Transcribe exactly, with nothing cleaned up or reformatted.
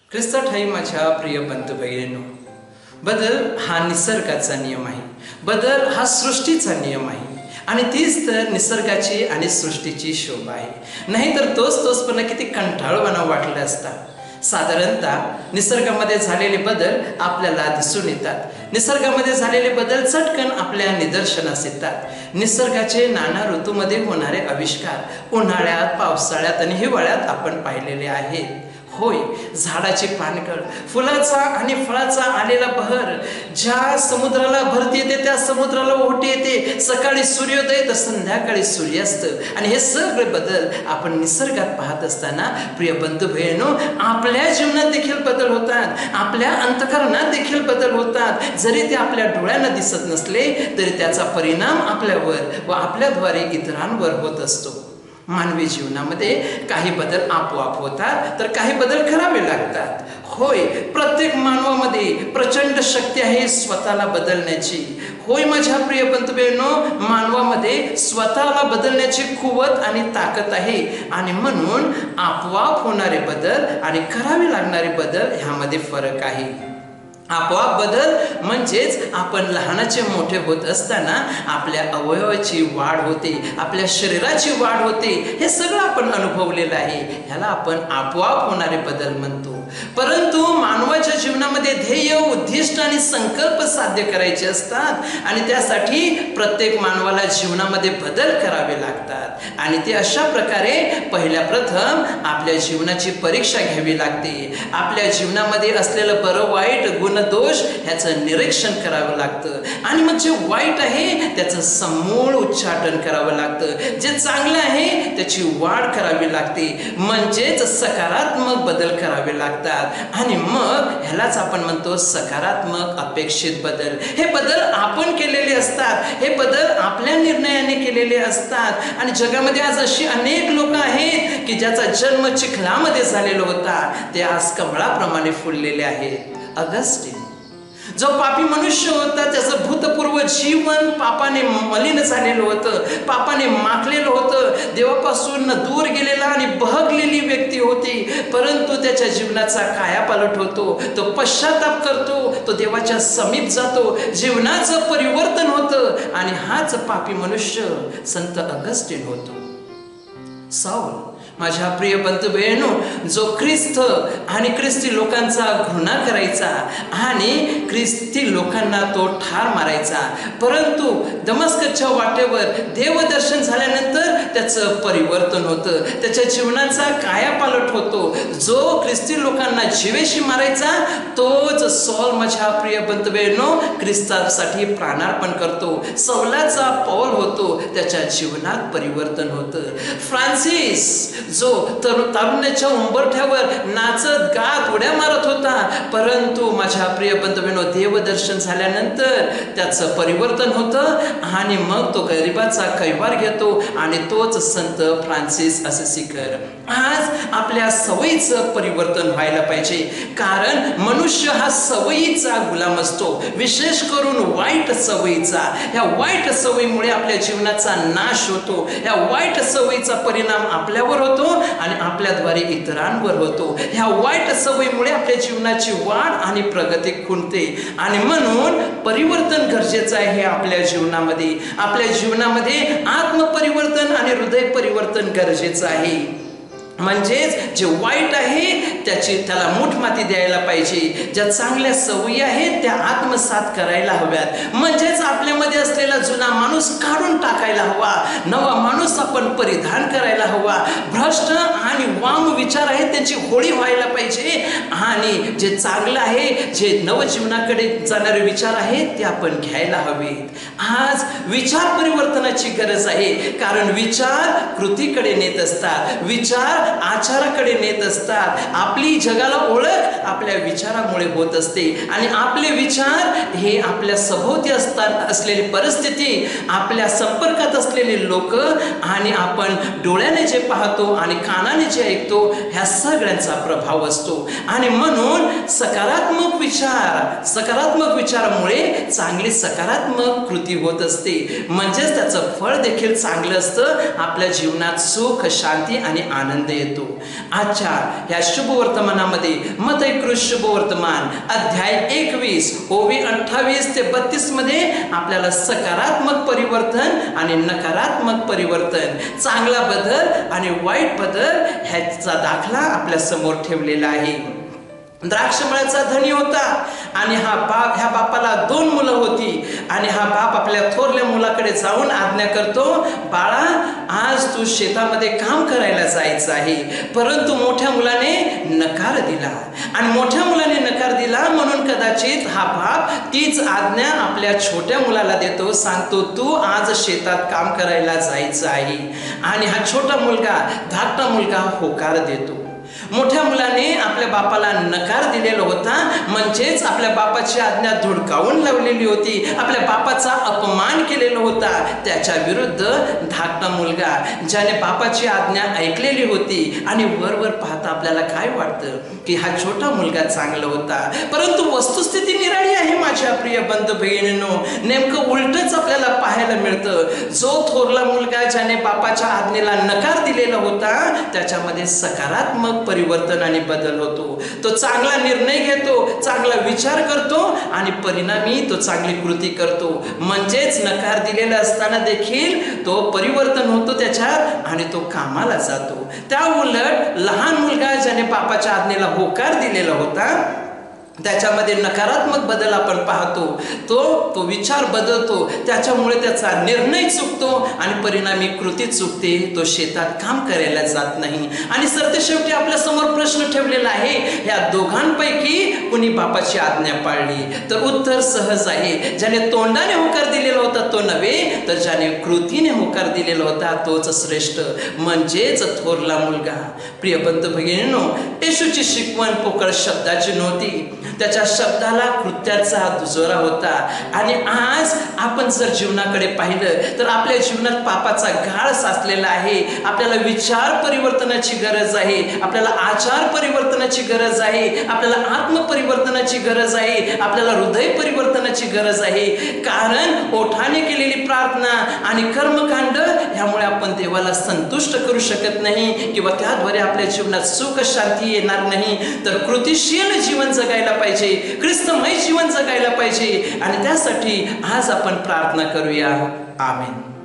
ख्रिस्त ठाई माझ्या प्रिय बंधू भगिनींनो, बदल हा निसर्गाचा नियम आहे. बदल हा सृष्टीचा नियम आहे आणि तीच तर निसर्गाची आणि सृष्टीची शोभा आहे. नाहीतर तोच तोचपणा किती कंटाळवाणा वाटला असता. साधारणतः निसर्गामध्ये झालेले बदल आपल्याला दिसून येतात. निसर्गामध्ये झालेले बदल चटकन आपल्या निदर्शनास येतात. निसर्गाचे नाना ऋतूमध्ये होणारे आविष्कार उन्हाळ्यात, पावसाळ्यात आणि हिवाळ्यात आपण पाहिलेले आहेत. होय, झाडाची पानगळ, फुलाचा आणि फळाचा आलेला बहर, ज्या समुद्राला भरती येते त्या समुद्राला ओहोटी येते, सकाळी सूर्योदय तर संध्याकाळी सूर्यास्त, आणि हे सगळे बदल आपण निसर्गात पाहत असताना प्रिय बंधू भगिनींनो, आपल्या जीवनात देखील बदल होतात, आपल्या अंतःकरणात देखील बदल होतात. जरी ते आपल्या डोळ्यांना दिसत नसले तरी त्याचा परिणाम आपल्यावर व आपल्याद्वारे इतरांवर होत असतो. मानवी जीवनामध्ये काही बदल आपोआप होतात तर काही बदल करावे लागतात. होय, प्रत्येक मानवामध्ये प्रचंड शक्ती आहे स्वतःला बदलण्याची. होय माझ्या प्रिय बंधू भगिनींनो, मानवामध्ये स्वतःला बदलण्याची कुवत आणि ताकद आहे आणि म्हणून आपोआप होणारे बदल आणि करावे लागणारे बदल ह्यामध्ये फरक आहे. आपोआप बदल म्हणजेच आपण लहानाचे मोठे होत असताना आपल्या अवयवाची वाढ होते, आपल्या शरीराची वाढ होते, हे सगळं आपण अनुभवलेलं आहे. ह्याला आपण आपोआप होणारे बदल म्हणतो. परंतु मानवाच्या जीवनामध्ये ध्येय, उद्दिष्ट आणि संकल्प साध्य करायचे असतात आणि त्यासाठी प्रत्येक मानवाला जीवनामध्ये बदल करावे लागतात आणि ते अशा प्रकारे पहिल्या प्रथम आपल्या जीवनाची परीक्षा घ्यावी लागते. आपल्या जीवनामध्ये असलेलं बरं वाईट गुण दोष ह्याचं निरीक्षण करावं लागतं आणि मग जे वाईट आहे त्याचं समूळ उच्चाटन करावं लागतं. जे चांगलं आहे त्याची वाढ करावी लागते, म्हणजेच सकारात्मक बदल करावे लागतात आणि मग ह्यालाच आपण म्हणतो सकारात्मक अपेक्षित बदल. हे बदल आपण केलेले असतात, हे बदल आपल्या निर्णयाने केलेले असतात आणि जगामध्ये आज अशी अनेक लोक आहेत की ज्याचा जन्म चिखलामध्ये झालेला होता ते आज कमळाप्रमाणे फुललेले आहेत. अगस्टिन जो पापी मनुष्य होता, त्याचं भूतपूर्व जीवन पापाने मलिन झालेलं होतं, पापाने माखलेलं होतं, देवापासून दूर गेलेला आणि बहगलेली व्यक्ती होती. परंतु त्याच्या जीवनाचा कायापालट होतो, तो पश्चाताप करतो, तो देवाच्या समीप जातो, जीवनाचं परिवर्तन होतं आणि हाच पापी मनुष्य संत अगस्टिन होतो. साऊल माझ्या प्रिय बंधू बहिणींनो, जो ख्रिस्त आणि ख्रिस्ती लोकांचा घृणा करायचा आणि ख्रिस्ती लोकांना तो ठार मारायचा, परंतु दमस्कच्या वाटेवर देवदर्शन झाल्यानंतर त्याचं परिवर्तन होतं, त्याच्या जीवनाचा कायापालट होतो. जो ख्रिस्ती लोकांना जीवेशी मारायचा तोच सौल माझ्या प्रिय बंधू बहिणींनो ख्रिस्तासाठी प्राणार्पण करतो. सौलाचा पौल होतो, त्याच्या जीवनात परिवर्तन होतं. फ्रान्सिस जो तारुण्याच्या उंबरठ्यावर नाचत गात उड्या मारत होता, परंतु माझ्या प्रिय बंधू बहिणींनो देवदर्शन झाल्यानंतर त्याचं परिवर्तन होतं आणि मग तो गरिबाचा कैवार घेतो आणि तोच संत फ्रान्सिस असिसीकर. आज आपल्या सवयीचं परिवर्तन व्हायला पाहिजे, कारण मनुष्य हा सवयीचा गुलाम असतो, विशेष करून वाईट सवयीचा. ह्या वाईट सवयीमुळे आपल्या जीवनाचा नाश होतो, ह्या वाईट सवयीचा परिणाम आपल्यावर होतो आणि आपल्याद्वारे इतरांवर होतो. ह्या वाईट सवयीमुळे आपल्या जीवनाची वाढ आणि प्रगती खुंटते आणि म्हणून परिवर्तन गरजेचं आहे. आपल्या जीवनामध्ये आपल्या जीवनामध्ये आत्मपरिवर्तन आणि हृदय परिवर्तन गरजेचं आहे. म्हणजेच जे वाईट आहे त्याची त्याला मूठमाती द्यायला पाहिजे, ज्या चांगल्या सवयी आहेत त्या आत्मसात करायला हव्यात. म्हणजेच आपल्यामध्ये असलेला जुना माणूस काढून टाकायला हवा, नवा माणूस आपण परिधान करायला हवा. भ्रष्ट आणि वाम विचार आहेत त्यांची होळी व्हायला पाहिजे आणि जे चांगलं आहे, जे नवजीवनाकडे जाणारे विचार आहेत ते आपण घ्यायला हवेत. आज विचार परिवर्तनाची गरज आहे, कारण विचार कृतीकडे नेत असतात, विचार आचाराकडे नेत असतात. आपली जगाला ओळख आपल्या विचारामुळे होत असते आणि आपले विचार हे आपल्या सभोवती असतात असलेली परिस्थिती, आपल्या संपर्कात असलेले लोक आणि आपण डोळ्याने जे पाहतो आणि कानाने जे ऐकतो ह्या सगळ्यांचा प्रभाव असतो. आणि म्हणून सकारात्मक विचार सकारात्मक विचारामुळे चांगली सकारात्मक कृती होत असते. म्हणजेच त्याचं फळ देखील चांगलं असतं. आपल्या जीवनात सुख, शांती आणि आनंद येतो. आजच्या या शुभवर्तमानामध्ये मत्तई शुभवर्तमान अध्याय एकवीस ओवी अठ्ठावीस ते बत्तीस मध्ये आपल्याला सकारात्मक परिवर्तन आणि नकारात्मक परिवर्तन, चांगला बदल आणि वाईट बदल ह्याचा दाखला आपल्या समोर ठेवलेला आहे. द्राक्षमळ्याचा धनी होता आणि हा बाप ह्या बापाला दोन मुलं होती आणि हा बाप आपल्या थोरल्या मुलाकडे जाऊन आज्ञा करतो, बाळा आज तू शेतामध्ये काम करायला जायचं आहे. परंतु मोठ्या मुलाने नकार दिला आणि मोठ्या मुलाने नकार दिला म्हणून कदाचित हा बाप तीच आज्ञा आपल्या छोट्या मुलाला देतो, सांगतो तू आज शेतात काम करायला जायचं आहे. आणि हा छोटा मुलगा धाकटा मुलगा होकार देतो. मोठ्या मुलाने आपल्या बापाला नकार दिलेला होता, म्हणजेच आपल्या बापाची आज्ञा धुडकावून लावलेली होती, आपल्या बापाचा अपमान केलेला होता. त्याच्या विरुद्ध धाकटा मुलगा ज्याने बापाची आज्ञा ऐकलेली होती आणि वरवर पाहता आपल्याला काय वाटतं की हा छोटा मुलगा चांगला होता. परंतु वस्तुस्थिती निराळी आहे माझ्या प्रिय बंधू भगिनींनो. नेमकं उलटच आपल्याला पाहायला मिळतं. जो थोरला मुलगा ज्याने बापाच्या आज्ञेला नकार दिलेला होता त्याच्यामध्ये सकारात्मक परिवर्तन आणि बदल होतो. तो चांगला निर्णय घेतो, चांगला विचार करतो आणि परिणामी तो चांगली कृती करतो. म्हणजेच नकार दिलेला असताना देखील तो परिवर्तन होतो त्याच्यात आणि तो कामाला जातो. त्या उलट लहान मुलगा ज्याने बापाच्या आज्ञेला होकार दिलेला होता त्याच्यामध्ये नकारात्मक बदल आपण पाहतो. तो तो विचार बदलतो, त्याच्यामुळे त्याचा निर्णय चुकतो आणि परिणामी कृती चुकते. तो शेतात काम करायला जात नाही. आणि सरतेशेवटी आपल्या समोर प्रश्न ठेवलेला आहे, या दोघांपैकी कुणी बापाची आज्ञा पाळली? तर उत्तर सहज आहे, ज्याने तोंडाने होकार दिलेला होता तो नव्हे, तर ज्याने कृतीने होकार दिलेला होता तोच श्रेष्ठ, म्हणजेच थोरला मुलगा. प्रिय बंधू भगिनींनो, येशूची शिकवण पोकळ शब्दाची नव्हती, त्याच्या शब्दाला कृत्याचा दुजोरा होता. आणि आज आपण जर जीवनाकडे पाहिलं तर आपल्या जीवनात पापाचा गाळ साचलेला आहे. आपल्याला विचार परिवर्तनाची गरज आहे, आपल्याला आचार परिवर्तनाची गरज आहे, आपल्याला आत्मपरिवर्तनाची गरज आहे, आपल्याला हृदय परिवर्तनाची गरज आहे. कारण ओठाने केलेली प्रार्थना आणि कर्मकांड ह्यामुळे आपण देवाला संतुष्ट करू शकत नाही किंवा त्याद्वारे आपल्या जीवनात सुख शांती येणार नाही. तर कृतिशील जीवन जगायला पाहिजे, ख्रिस्तमय जीवन जगायला पाहिजे. आणि त्यासाठी आज आपण प्रार्थना करूया. आमेन.